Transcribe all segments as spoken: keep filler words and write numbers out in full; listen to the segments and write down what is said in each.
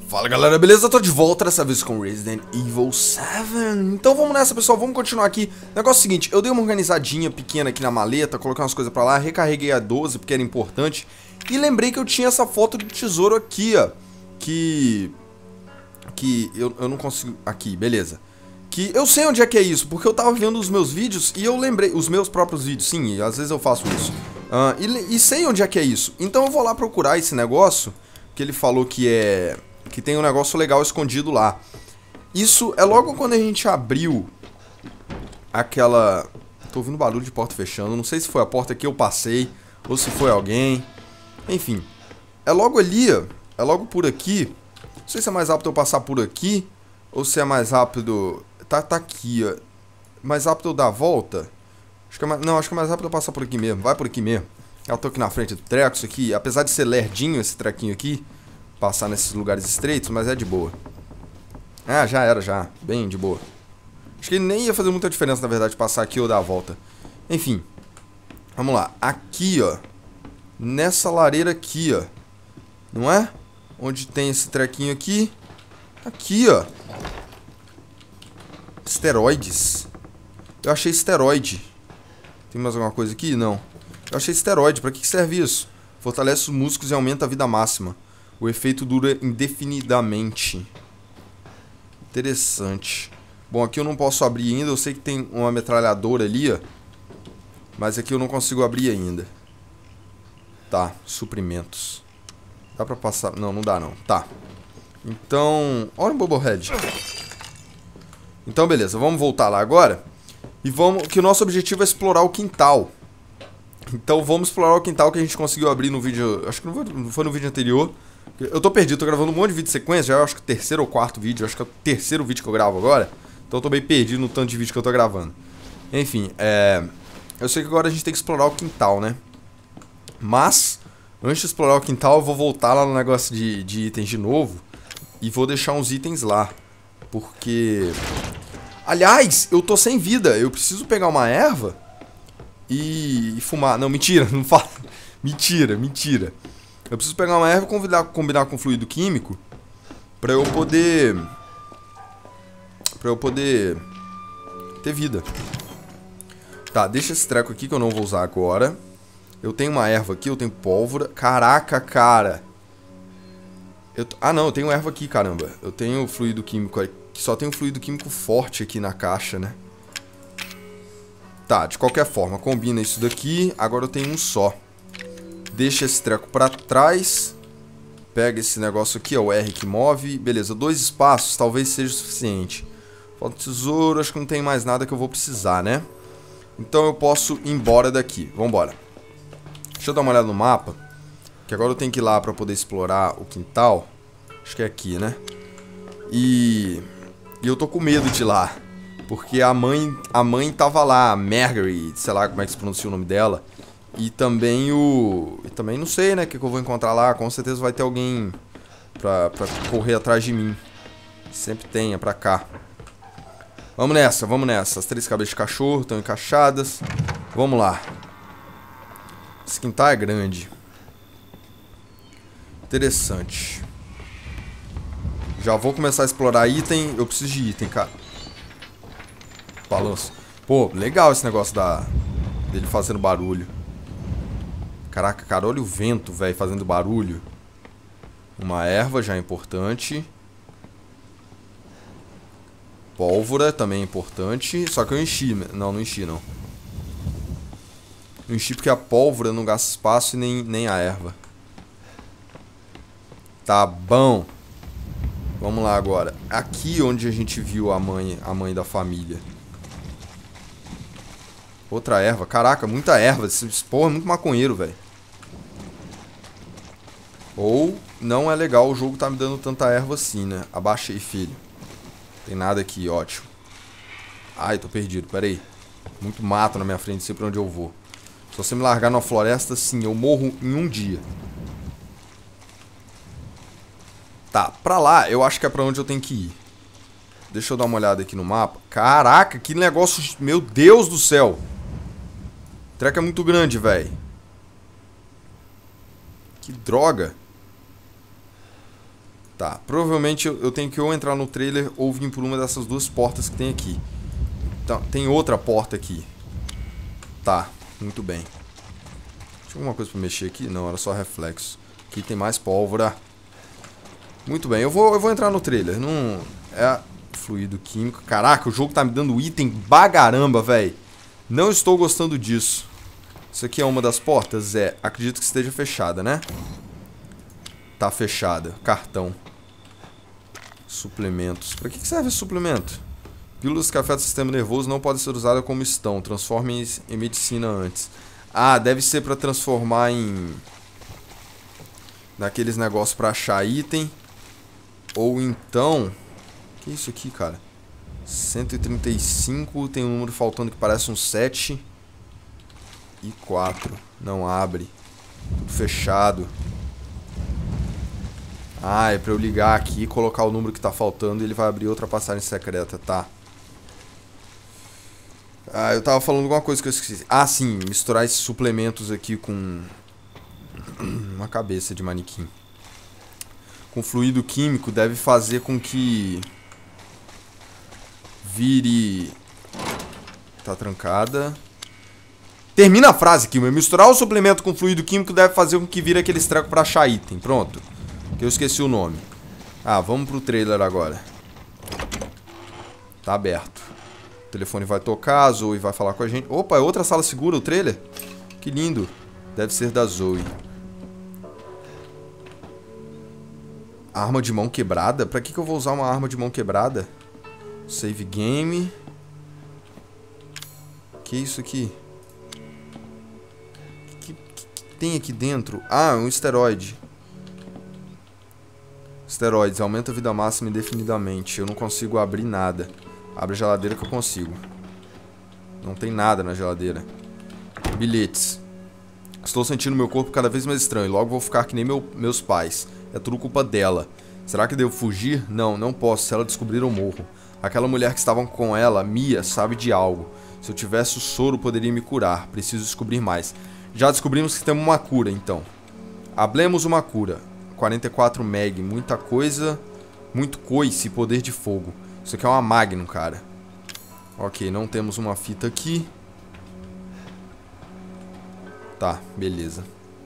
Fala galera, beleza? Tô de volta dessa vez com Resident Evil sete. Então vamos nessa, pessoal, vamos continuar aqui. Negócio é o seguinte, eu dei uma organizadinha pequena aqui na maleta, coloquei umas coisas pra lá, recarreguei a doze porque era importante. E lembrei que eu tinha essa foto do tesouro aqui, ó. Que... Que eu, eu não consigo... Aqui, beleza. Que eu sei onde é que é isso, porque eu tava vendo os meus vídeos e eu lembrei... Os meus próprios vídeos, sim, às vezes eu faço isso. Uh, e, e sei onde é que é isso. Então eu vou lá procurar esse negócio, que ele falou que é... Que tem um negócio legal escondido lá. Isso é logo quando a gente abriu aquela... Tô ouvindo barulho de porta fechando. Não sei se foi a porta que eu passei ou se foi alguém. Enfim. É logo ali, ó. É logo por aqui. Não sei se é mais rápido eu passar por aqui ou se é mais rápido... Tá, tá aqui, ó. Mais rápido eu dar a volta? Acho que é mais... Não, acho que é mais rápido eu passar por aqui mesmo. Vai por aqui mesmo. Eu tô aqui na frente do treco. Isso aqui, apesar de ser lerdinho esse trequinho aqui, passar nesses lugares estreitos, mas é de boa. Ah, já era, já. Bem de boa. Acho que nem ia fazer muita diferença, na verdade, passar aqui ou dar a volta. Enfim. Vamos lá. Aqui, ó. Nessa lareira aqui, ó. Não é? Onde tem esse trequinho aqui. Aqui, ó. Esteroides. Eu achei esteroide. Tem mais alguma coisa aqui? Não. Eu achei esteroide. Pra que serve isso? Fortalece os músculos e aumenta a vida máxima. O efeito dura indefinidamente. Interessante. Bom, aqui eu não posso abrir ainda. Eu sei que tem uma metralhadora ali, ó. Mas aqui eu não consigo abrir ainda. Tá, suprimentos. Dá pra passar... Não, não dá não. Tá. Então... Olha o Bubblehead. Então, beleza. Vamos voltar lá agora. E vamos... Que o nosso objetivo é explorar o quintal. Então, vamos explorar o quintal que a gente conseguiu abrir no vídeo... Acho que não foi no vídeo anterior. Eu tô perdido, tô gravando um monte de vídeo de sequência. Já acho que é o terceiro ou quarto vídeo. Acho que é o terceiro vídeo que eu gravo agora. Então eu tô bem perdido no tanto de vídeo que eu tô gravando. Enfim, é... Eu sei que agora a gente tem que explorar o quintal, né? Mas, antes de explorar o quintal, eu vou voltar lá no negócio de, de itens de novo. E vou deixar uns itens lá. Porque... Aliás, eu tô sem vida. Eu preciso pegar uma erva e, e fumar. Não, mentira, não fala. Mentira, mentira. Eu preciso pegar uma erva e combinar, combinar com fluido químico pra eu poder... Pra eu poder ter vida. Tá, deixa esse treco aqui que eu não vou usar agora. Eu tenho uma erva aqui, eu tenho pólvora. Caraca, cara. Eu t... Ah, não, eu tenho erva aqui, caramba. Eu tenho fluido químico aqui. Só tenho fluido químico forte aqui na caixa, né? Tá, de qualquer forma, combina isso daqui. Agora eu tenho um só. Deixa esse treco pra trás. Pega esse negócio aqui, ó, o R que move. Beleza, dois espaços talvez seja o suficiente. Falta tesouro, acho que não tem mais nada que eu vou precisar, né? Então eu posso ir embora daqui. Vambora. Deixa eu dar uma olhada no mapa. Que agora eu tenho que ir lá pra poder explorar o quintal. Acho que é aqui, né? E... E eu tô com medo de ir lá. Porque a mãe, a mãe tava lá, a Marguerite, sei lá como é que se pronuncia o nome dela. E também o... E também não sei, né, o que, que eu vou encontrar lá. Com certeza vai ter alguém pra, pra correr atrás de mim. Sempre tem, é pra cá. Vamos nessa, vamos nessa. As três cabeças de cachorro estão encaixadas. Vamos lá. Esse quintal é grande. Interessante. Já vou começar a explorar item. Eu preciso de item, cara. Balanço. Pô, legal esse negócio da... dele fazendo barulho. Caraca, cara, olha o vento, velho, fazendo barulho. Uma erva já é importante. Pólvora também é importante. Só que eu enchi. Não, não enchi, não. Eu enchi porque a pólvora não gasta espaço e nem, nem a erva. Tá bom. Vamos lá agora. Aqui onde a gente viu a mãe, a mãe da família. Outra erva. Caraca, muita erva. Esse porra é muito maconheiro, velho. Ou não é legal o jogo tá me dando tanta erva assim, né? Abaixa aí, filho. Tem nada aqui, ótimo. Ai, tô perdido, pera aí. Muito mato na minha frente, não sei pra onde eu vou. Se você me largar numa floresta, sim, eu morro em um dia. Tá, pra lá, eu acho que é pra onde eu tenho que ir. Deixa eu dar uma olhada aqui no mapa. Caraca, que negócio... Meu Deus do céu. O treco é muito grande, velho. Que droga. Tá, provavelmente eu, eu tenho que ou entrar no trailer ou vir por uma dessas duas portas que tem aqui. Então, tem outra porta aqui. Tá, muito bem. Tinha alguma coisa pra mexer aqui? Não, era só reflexo. Aqui tem mais pólvora. Muito bem, eu vou, eu vou entrar no trailer. Não é fluido químico. Caraca, o jogo tá me dando item bagaramba, velho. Não estou gostando disso. Isso aqui é uma das portas? É, acredito que esteja fechada, né? Tá fechada. Cartão. Suplementos. Pra que serve esse suplemento? Pílulas de café do sistema nervoso não podem ser usadas como estão. Transformem em medicina antes. Ah, deve ser pra transformar em... naqueles negócios pra achar item. Ou então... que isso aqui, cara? cento e trinta e cinco. Tem um número faltando que parece um sete. E quatro. Não abre. Tudo fechado. Ah, é pra eu ligar aqui, colocar o número que tá faltando e ele vai abrir outra passagem secreta, tá? Ah, eu tava falando alguma coisa que eu esqueci. Ah, sim, misturar esses suplementos aqui com... uma cabeça de manequim. Com fluido químico deve fazer com que... vire... tá trancada. Termina a frase aqui, mas misturar o suplemento com fluido químico deve fazer com que vire aquele treco pra achar item. Pronto. Que eu esqueci o nome. Ah, vamos pro trailer agora. Tá aberto. O telefone vai tocar, a Zoe vai falar com a gente. Opa, é outra sala segura o trailer? Que lindo. Deve ser da Zoe. Arma de mão quebrada? Pra que que eu vou usar uma arma de mão quebrada? Save game. Que isso aqui? O que, que, que tem aqui dentro? Ah, um esteroide. Esteroides, aumenta a vida máxima indefinidamente. Eu não consigo abrir nada. Abre a geladeira que eu consigo. Não tem nada na geladeira. Bilhetes. Estou sentindo meu corpo cada vez mais estranho. Logo vou ficar que nem meu, meus pais. É tudo culpa dela. Será que devo fugir? Não, não posso. Se ela descobrir, eu morro. Aquela mulher que estavam com ela, Mia, sabe de algo. Se eu tivesse o soro, poderia me curar. Preciso descobrir mais. Já descobrimos que temos uma cura, então. Hablemos uma cura. quarenta e quatro meg, muita coisa, muito coice e poder de fogo. Isso aqui é uma Magnum, cara. Ok, não temos uma fita aqui. Tá, beleza.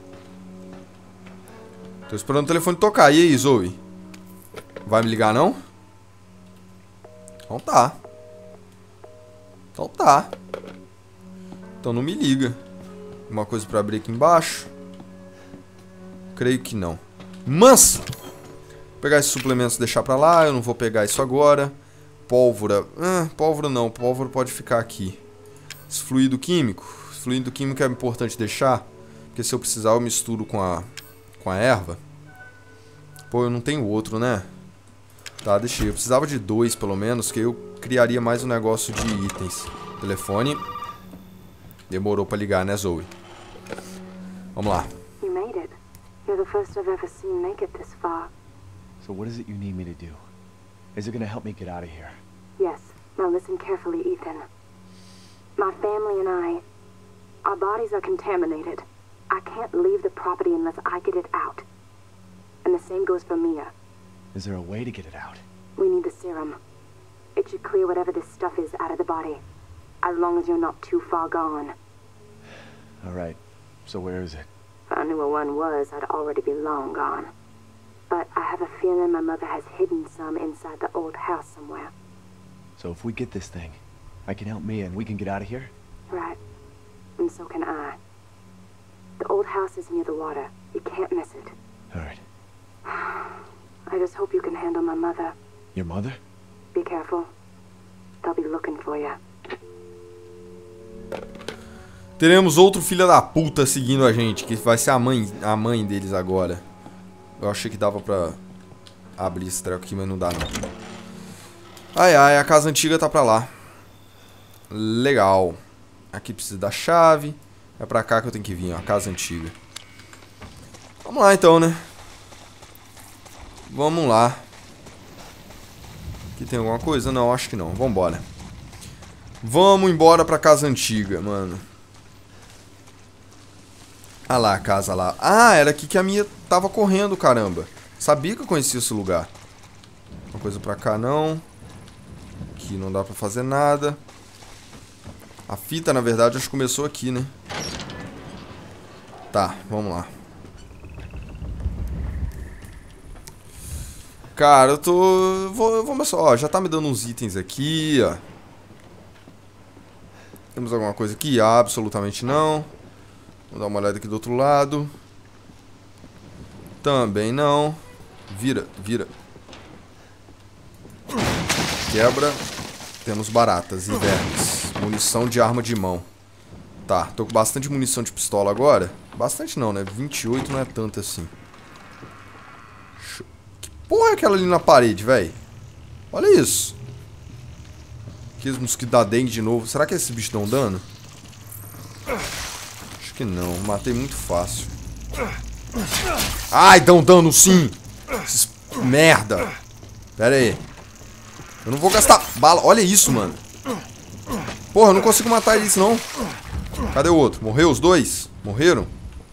Tô esperando o telefone tocar. E aí, Zoe? Vai me ligar, não? Então tá. Então tá. Então não me liga. Uma coisa pra abrir aqui embaixo? Creio que não. Mas, vou pegar esses suplementos e deixar pra lá. Eu não vou pegar isso agora. Pólvora. Ah, pólvora não. Pólvora pode ficar aqui. Esse fluido químico. Esse fluido químico é importante deixar. Porque se eu precisar eu misturo com a, com a erva. Pô, eu não tenho outro, né? Tá, deixei. Eu precisava de dois pelo menos. Que eu criaria mais um negócio de itens. Telefone. Demorou pra ligar, né, Zoe? Vamos lá. You're the first I've ever seen make it this far. So what is it you need me to do? Is it gonna help me get out of here? Yes. Now listen carefully, Ethan. My family and I, our bodies are contaminated. I can't leave the property unless I get it out. And the same goes for Mia. Is there a way to get it out? We need the serum. It should clear whatever this stuff is out of the body. As long as you're not too far gone. Alright. So where is it? If I knew where one was, I'd already be long gone. But I have a feeling my mother has hidden some inside the old house somewhere. So if we get this thing, I can help Mia and we can get out of here? Right. And so can I. The old house is near the water. You can't miss it. Alright. I just hope you can handle my mother. Your mother? Be careful. They'll be looking for you. Teremos outro filho da puta seguindo a gente, que vai ser a mãe, a mãe deles agora. Eu achei que dava pra abrir esse treco aqui, mas não dá não. Ai, ai, a casa antiga tá pra lá. Legal. Aqui precisa da chave. É pra cá que eu tenho que vir, ó, a casa antiga. Vamos lá então, né? Vamos lá. Aqui tem alguma coisa? Não, acho que não. Vambora. Vamos embora pra casa antiga, mano. Ah lá, a casa lá. Ah, era aqui que a Mia tava correndo, caramba. Sabia que eu conhecia esse lugar. Uma coisa pra cá não. Aqui não dá pra fazer nada. A fita, na verdade, acho que começou aqui, né? Tá, vamos lá. Cara, eu tô... Vou, vamos só, ó, já tá me dando uns itens aqui, ó. Temos alguma coisa aqui? Ah, absolutamente não. Vamos dar uma olhada aqui do outro lado. Também não. Vira, vira. Quebra. Temos baratas e vermes. Munição de arma de mão. Tá, tô com bastante munição de pistola agora. Bastante não, né? vinte e oito não é tanto assim. Que porra é aquela ali na parede, velho? Olha isso. Aqueles mosquitos da dengue de novo. Será que esses bichos dão dano? Acho que não. Matei muito fácil. Ai, dão dano sim. Esses merda. Pera aí. Eu não vou gastar bala. Olha isso, mano. Porra, eu não consigo matar eles, não. Cadê o outro? Morreu os dois? Morreram?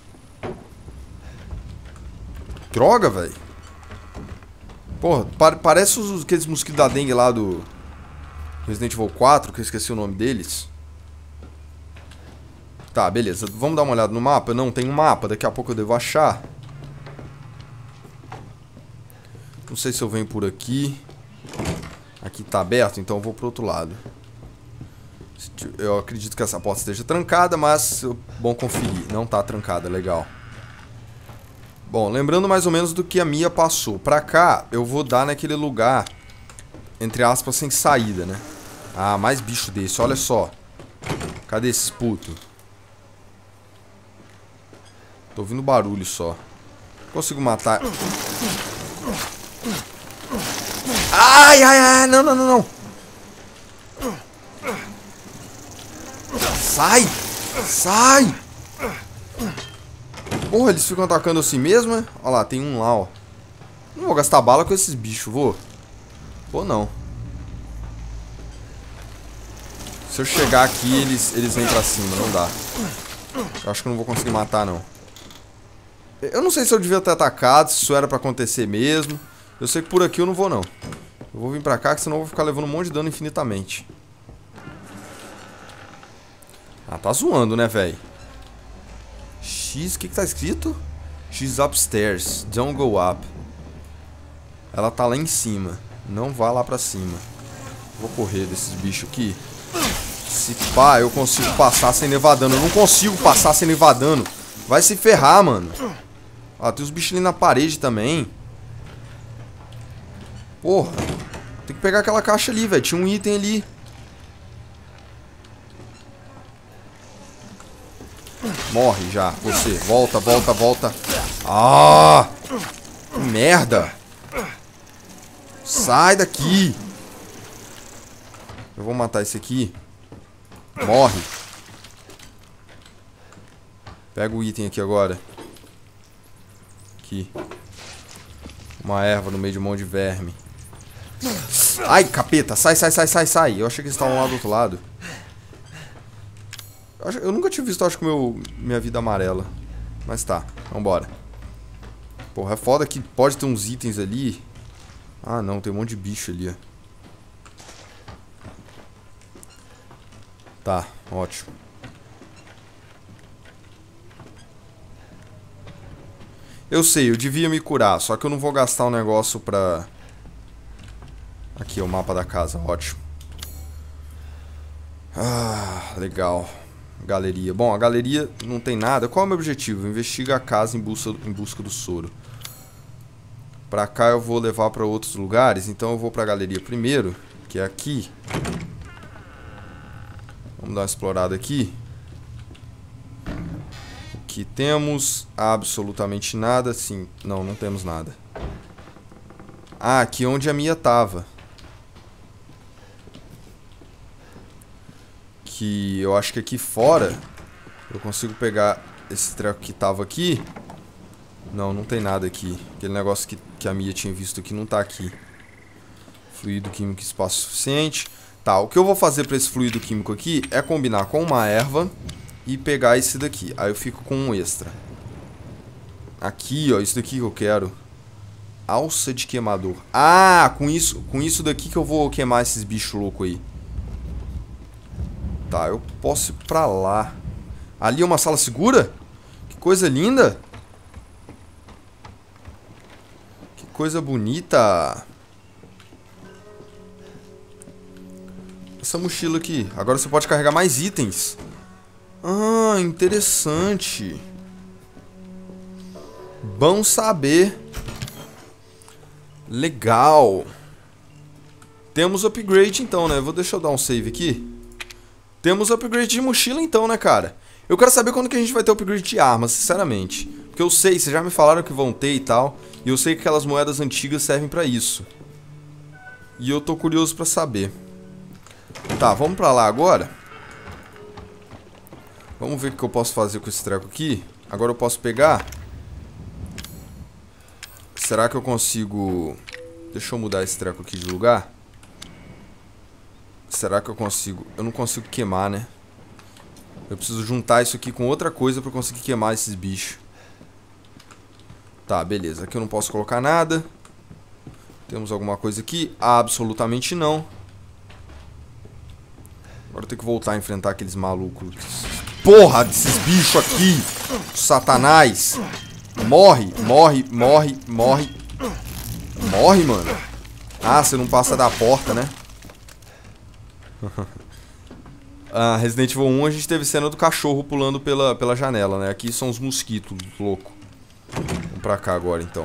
Droga, velho. Porra, pa parece os, aqueles mosquitos da dengue lá do Resident Evil quatro, que eu esqueci o nome deles. Tá, beleza. Vamos dar uma olhada no mapa? Não, tem um mapa. Daqui a pouco eu devo achar. Não sei se eu venho por aqui. Aqui tá aberto, então eu vou pro outro lado. Eu acredito que essa porta esteja trancada, mas é bom conferir. Não tá trancada, legal. Bom, lembrando mais ou menos do que a Mia passou. Pra cá, eu vou dar naquele lugar, entre aspas, sem saída, né? Ah, mais bicho desse, olha só. Cadê esses putos? Tô ouvindo barulho só. Consigo matar. Ai, ai, ai, não, não, não, não. Sai! Sai! Porra, eles ficam atacando assim mesmo, né? Olha lá, tem um lá, ó. Não vou gastar bala com esses bichos, vou? Vou não. Se eu chegar aqui, eles, eles vêm pra cima, não dá. Eu acho que eu não vou conseguir matar, não. Eu não sei se eu devia ter atacado, se isso era pra acontecer mesmo. Eu sei que por aqui eu não vou, não. Eu vou vir pra cá, que senão eu vou ficar levando um monte de dano infinitamente. Ah, tá zoando, né, velho? X, o que que tá escrito? X upstairs, don't go up. Ela tá lá em cima. Não vá lá pra cima. Vou correr desses bichos aqui. Se pá, eu consigo passar sem levar dano. Eu não consigo passar sem levar dano. Vai se ferrar, mano. Ah, tem os bichos ali na parede também. Porra. Tem que pegar aquela caixa ali, velho. Tinha um item ali. Morre já, você. Volta, volta, volta. Ah! Que merda. Sai daqui. Eu vou matar esse aqui. Morre. Pega o item aqui agora. Aqui. Uma erva no meio de um monte de verme. Ai, capeta. Sai, sai, sai, sai, sai. Eu achei que eles estavam lá do outro lado. Eu nunca tinha visto, acho que, meu, minha vida amarela. Mas tá, vambora. Porra, é foda que pode ter uns itens ali. Ah, não, tem um monte de bicho ali, ó. Tá, ótimo. Eu sei, eu devia me curar, só que eu não vou gastar um negócio pra... Aqui, é o mapa da casa, ótimo. Ah, legal. Galeria. Bom, a galeria não tem nada. Qual é o meu objetivo? Investiga a casa em busca, em busca do soro. Pra cá eu vou levar pra outros lugares. Então eu vou pra galeria primeiro, que é aqui. Vamos dar uma explorada aqui. Aqui temos absolutamente nada. Sim, não, não temos nada. Ah, aqui onde a Mia tava. Que eu acho que aqui fora eu consigo pegar esse treco que tava aqui. Não, não tem nada aqui. Aquele negócio que, que a Mia tinha visto aqui não tá aqui. Fluido químico, espaço suficiente. Tá, o que eu vou fazer pra esse fluido químico aqui é combinar com uma erva e pegar esse daqui. Aí eu fico com um extra. Aqui, ó, isso daqui que eu quero. Alça de queimador. Ah, com isso, com isso daqui que eu vou queimar esses bichos loucos aí. Tá, eu posso ir pra lá. Ali é uma sala segura? Que coisa linda. Que coisa bonita. Essa mochila aqui. Agora você pode carregar mais itens. Ah, interessante. Bom saber. Legal. Temos upgrade então, né? Vou deixar eu dar um save aqui. Temos upgrade de mochila então, né, cara? Eu quero saber quando que a gente vai ter upgrade de arma, sinceramente. Porque eu sei, vocês já me falaram que vão ter e tal. E eu sei que aquelas moedas antigas servem pra isso. E eu tô curioso pra saber. Tá, vamos pra lá agora. Vamos ver o que eu posso fazer com esse treco aqui. Agora eu posso pegar... Será que eu consigo... Deixa eu mudar esse treco aqui de lugar. Será que eu consigo... Eu não consigo queimar, né? Eu preciso juntar isso aqui com outra coisa pra conseguir queimar esses bichos. Tá, beleza. Aqui eu não posso colocar nada. Temos alguma coisa aqui? Absolutamente não. Agora eu tenho que voltar a enfrentar aqueles malucos. Porra desses bichos aqui! Satanás! Morre, morre, morre, morre. Morre, mano. Ah, você não passa da porta, né? Ah, Resident Evil um a gente teve cena do cachorro pulando pela, pela janela, né? Aqui são os mosquitos, louco. Vamos pra cá agora, então.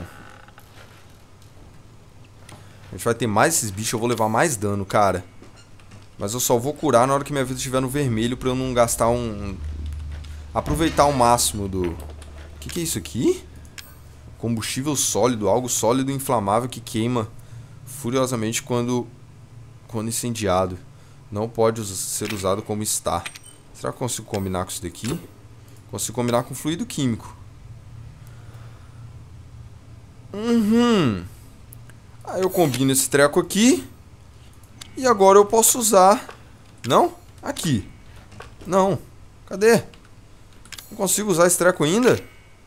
A gente vai ter mais esses bichos, eu vou levar mais dano, cara. Mas eu só vou curar na hora que minha vida estiver no vermelho pra eu não gastar um... Aproveitar ao máximo do... O que, que é isso aqui? Combustível sólido, algo sólido e inflamável que queima furiosamente quando, quando incendiado. Não pode us ser usado como está. Será que eu consigo combinar com isso daqui? Consigo combinar com fluido químico. Uhum. Aí eu combino esse treco aqui. E agora eu posso usar... Não? Aqui. Não. Cadê? Não consigo usar esse treco ainda?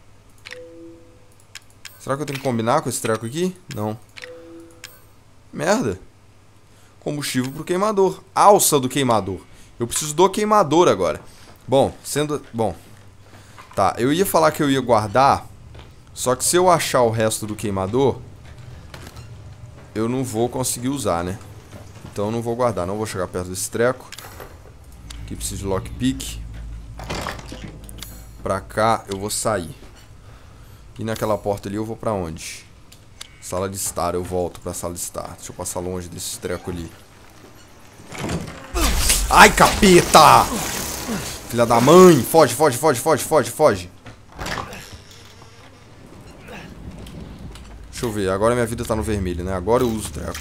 Será que eu tenho que combinar com esse treco aqui? Não. Merda. Combustível pro queimador. Alça do queimador. Eu preciso do queimador agora. Bom, sendo... Bom. Tá, eu ia falar que eu ia guardar. Só que se eu achar o resto do queimador, eu não vou conseguir usar, né? Então eu não vou guardar. Não vou chegar perto desse treco. Aqui preciso de lockpick. Pra cá eu vou sair. E naquela porta ali eu vou pra onde? Sala de estar, eu volto pra sala de estar. Deixa eu passar longe desse treco ali. Ai, capeta! Filha da mãe! Foge, foge, foge, foge, foge, foge. Deixa eu ver, agora minha vida tá no vermelho, né? Agora eu uso o treco.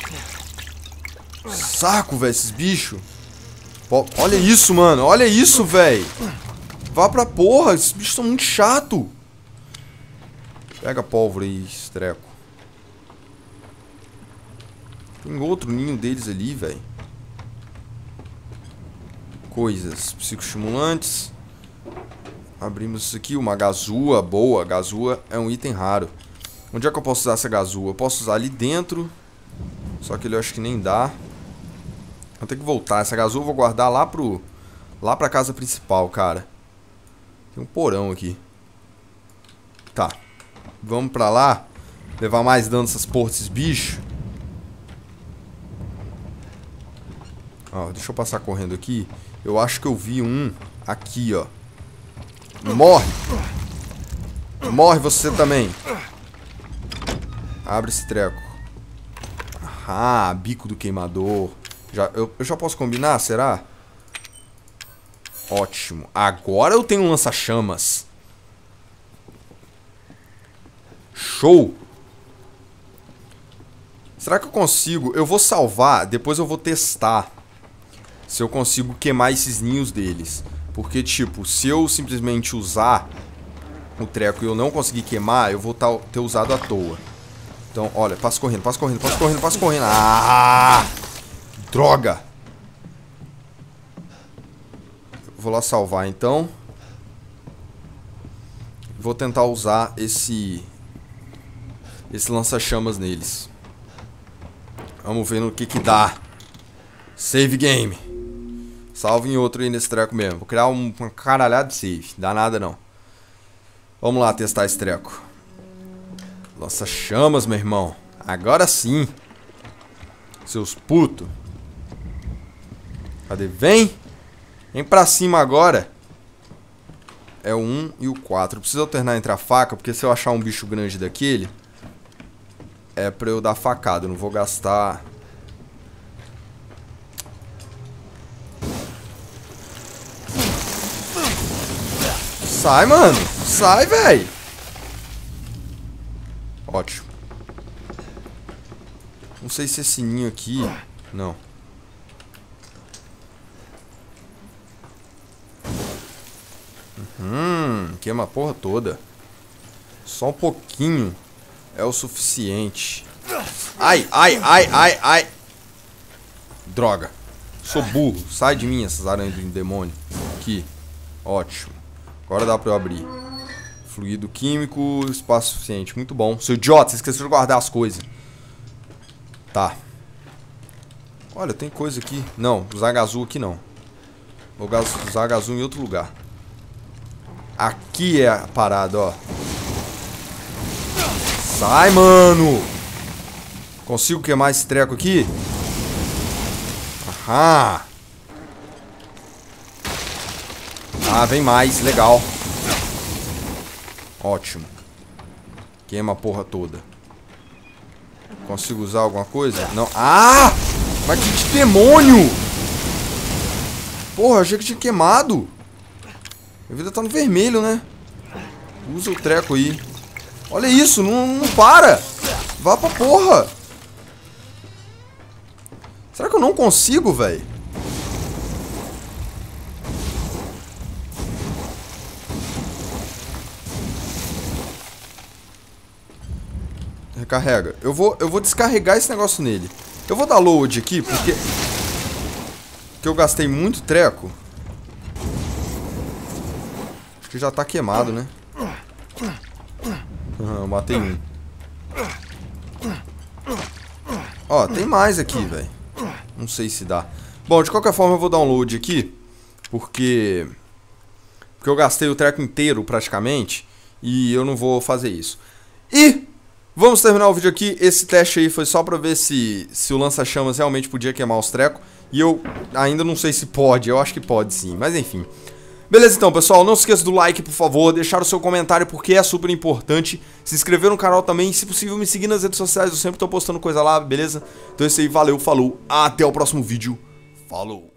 Saco, velho, esses bichos. Olha isso, mano. Olha isso, velho. Vá pra porra, esses bichos são muito chatos. Pega a pólvora aí, esse treco. Tem outro ninho deles ali, velho. Coisas psicoestimulantes. Abrimos isso aqui, uma gazua boa. Gazua é um item raro. Onde é que eu posso usar essa gazua? Eu posso usar ali dentro. Só que ele eu acho que nem dá. Vou ter que voltar. Essa gazua eu vou guardar lá pro... Lá pra casa principal, cara. Tem um porão aqui. Tá. Vamos pra lá. Levar mais dano nessas porras desses bichos. Ó, deixa eu passar correndo aqui. Eu acho que eu vi um aqui, ó. Morre! Morre você também. Abre esse treco. Ah, bico do queimador. Já, eu, eu já posso combinar, será? Ótimo. Agora eu tenho um lança-chamas. Show! Será que eu consigo? Eu vou salvar, depois eu vou testar se eu consigo queimar esses ninhos deles. Porque, tipo, se eu simplesmente usar o treco e eu não conseguir queimar, eu vou tá, ter usado à toa. Então, olha, passa correndo, passa correndo, passa correndo, passa correndo. Ah! Droga! Vou lá salvar, então. Vou tentar usar esse... esse lança-chamas neles. Vamos ver no que que dá. Save game. Salve em outro aí nesse treco mesmo. Vou criar um, uma caralhada de save. Dá nada não. Vamos lá testar esse treco. Lança-chamas, meu irmão. Agora sim. Seus putos. Cadê? Vem. Vem pra cima agora. É o um e o quatro. Preciso alternar entre a faca, porque se eu achar um bicho grande daquele, é pra eu dar facada. Eu não vou gastar... Sai, mano. Sai, velho. Ótimo. Não sei se esse ninho aqui... Não. Hum, queima a porra toda. Só um pouquinho é o suficiente. Ai, ai, ai, ai, ai. Droga. Sou burro. Sai de mim essas aranhas do demônio. Aqui. Ótimo. Agora dá pra eu abrir. Fluido químico, espaço suficiente. Muito bom. Seu idiota, você esqueceu de guardar as coisas. Tá. Olha, tem coisa aqui. Não, usar azul aqui não. Vou usar azul em outro lugar. Aqui é a parada, ó. Sai, mano! Consigo queimar esse treco aqui? Aham! Ah, vem mais, legal. Ótimo. Queima a porra toda. Consigo usar alguma coisa? Não. Ah! Mas que demônio! Porra, achei que tinha queimado. Minha vida tá no vermelho, né? Usa o treco aí. Olha isso, não, não para! Vá pra porra! Será que eu não consigo, velho? Recarrega. Eu vou, eu vou descarregar esse negócio nele. Eu vou dar load aqui, porque... Porque eu gastei muito treco. Acho que já tá queimado, né? Ah, eu matei um. Ó, tem mais aqui, velho. Não sei se dá. Bom, de qualquer forma eu vou dar um load aqui. Porque... Porque eu gastei o treco inteiro, praticamente. E eu não vou fazer isso. E... Vamos terminar o vídeo aqui. Esse teste aí foi só pra ver se, se o lança-chamas realmente podia queimar os trecos. E eu ainda não sei se pode. Eu acho que pode sim, mas enfim. Beleza então, pessoal. Não se esqueça do like, por favor. Deixar o seu comentário porque é super importante. Se inscrever no canal também. Se possível, me seguir nas redes sociais. Eu sempre tô postando coisa lá, beleza? Então é isso aí. Valeu, falou. Até o próximo vídeo. Falou.